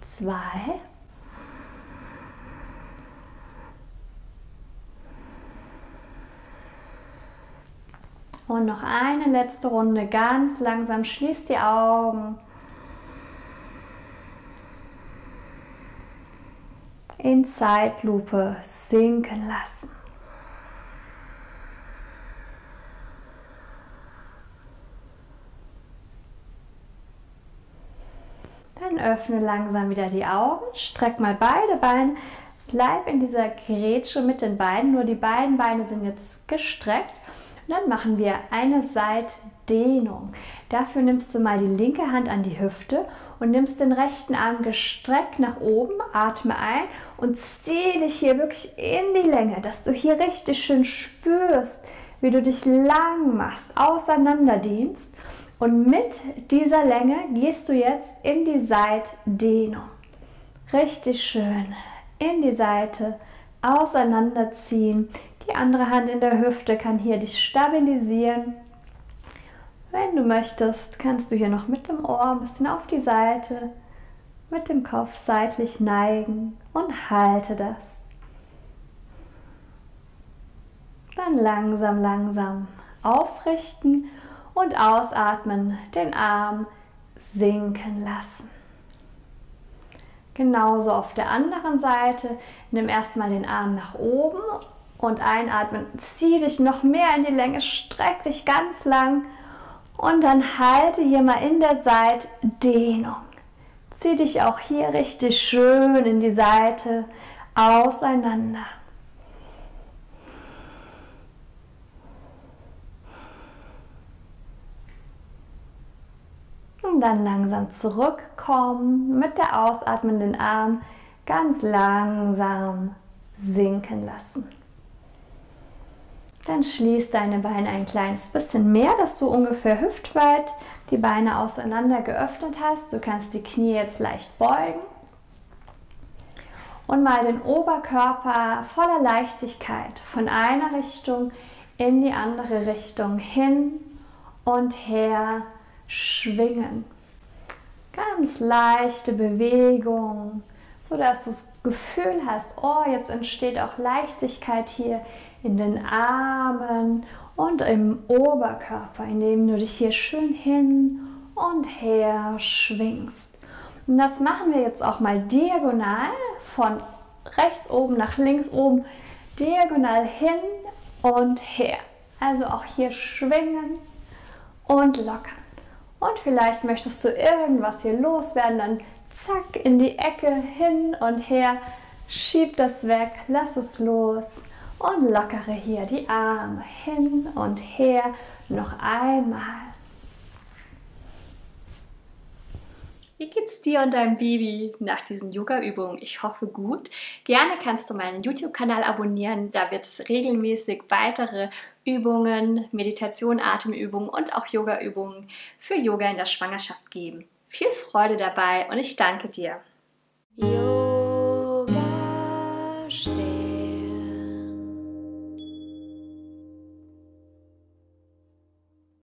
2. Und noch eine letzte Runde, ganz langsam, schließ die Augen. In Zeitlupe sinken lassen. Dann öffne langsam wieder die Augen, streck mal beide Beine, bleib in dieser Grätsche mit den Beinen, nur die beiden Beine sind jetzt gestreckt. Und dann machen wir eine Seitdehnung. Dafür nimmst du mal die linke Hand an die Hüfte und nimmst den rechten Arm gestreckt nach oben, atme ein und zieh dich hier wirklich in die Länge, dass du hier richtig schön spürst, wie du dich lang machst, auseinanderdehnst. Und mit dieser Länge gehst du jetzt in die Seitdehnung. Richtig schön in die Seite auseinanderziehen. Die andere Hand in der Hüfte kann hier dich stabilisieren. Wenn du möchtest, kannst du hier noch mit dem Ohr ein bisschen auf die Seite, mit dem Kopf seitlich neigen und halte das. Dann langsam, langsam aufrichten und ausatmen, den Arm sinken lassen. Genauso auf der anderen Seite, nimm erstmal den Arm nach oben und einatmen, zieh dich noch mehr in die Länge, streck dich ganz lang und dann halte hier mal in der Seitdehnung. Zieh dich auch hier richtig schön in die Seite auseinander. Und dann langsam zurückkommen, mit der ausatmenden Arm ganz langsam sinken lassen. Dann schließ deine Beine ein kleines bisschen mehr, dass du ungefähr hüftweit die Beine auseinander geöffnet hast. Du kannst die Knie jetzt leicht beugen und mal den Oberkörper voller Leichtigkeit von einer Richtung in die andere Richtung hin und her schwingen. Ganz leichte Bewegung, so dass du das Gefühl hast, oh, jetzt entsteht auch Leichtigkeit hier in den Armen und im Oberkörper, indem du dich hier schön hin und her schwingst. Und das machen wir jetzt auch mal diagonal, von rechts oben nach links oben, diagonal hin und her. Also auch hier schwingen und lockern. Und vielleicht möchtest du irgendwas hier loswerden, dann zack in die Ecke, hin und her, schieb das weg, lass es los und lockere hier die Arme hin und her, noch einmal. Wie geht's dir und deinem Baby nach diesen Yoga-Übungen? Ich hoffe gut. Gerne kannst du meinen YouTube-Kanal abonnieren. Da wird es regelmäßig weitere Übungen, Meditation, Atemübungen und auch Yoga-Übungen für Yoga in der Schwangerschaft geben. Viel Freude dabei und ich danke dir.